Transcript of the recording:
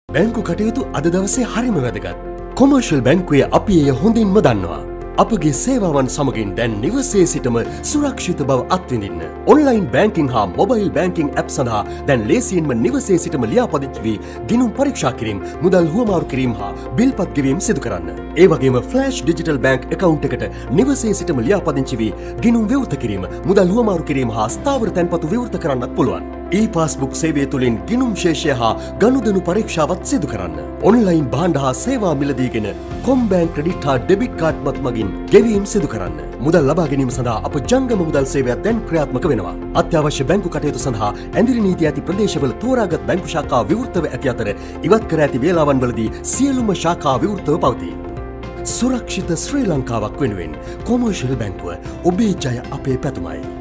බැංකු කටයුතු අද දවසේ හරිම වැදගත්. කොමර්ෂල් බැංකුවේ අපි එය හොඳින්ම දන්නවා. අපගේ සේවාවන් සමගින් දැන් නිවසේ සිටම සුරක්ෂිත බව අත්විඳින්න. ඔන්ලයින් බැංකිං හා මොබයිල් බැංකිං ඇප් සඳහා දැන් ලේසියෙන්ම නිවසේ සිටම ලියාපදිංචි වී ගිණුම් පරීක්ෂා කිරීම, මුදල් හුවමාරු කිරීම හා බිල්පත් ගෙවීම සිදු කරන්න. ඒ වගේම ෆ්ලෑෂ් ඩිජිටල් බැංක් account එකට නිවසේ සිටම ලියාපදිංචි වී ගිණුම් විවෘත කිරීම, මුදල් හුවමාරු කිරීම හා ස්ථාවර තැන්පතු විවෘත කරන්නත් පුළුවන්. e-passbook සේවය තුළින් ගිණුම් ශේෂය හා ගනුදෙනු පරීක්ෂාවත් සිදු කරන්න. ඔන්ලයින් භාණ්ඩ හා සේවා මිලදීගෙන කොම්බැංක් ක්‍රෙඩිට් හා ඩෙබිට් කාඩ් මත් මගින් ගෙවීම් සිදු කරන්න. මුදල් ලබා ගැනීම සඳහා අප ජංගම මුදල් සේවයක් දැන් ක්‍රියාත්මක වෙනවා. අත්‍යවශ්‍ය බැංකු කටයුතු සඳහා ඇඳිරි නීති ඇති ප්‍රදේශවල තෝරාගත් බැංකු ශාඛා විවෘතව ඇති අතර ඉවත් කර ඇති වේලාවන් වලදී සියලුම ශාඛා විවෘතව පවතී. සුරක්ෂිත ශ්‍රී ලංකාවක් වෙනුවෙන් කොමර්ෂල් බැංකුව ඔබේ ජය අපේ පැතුමයි.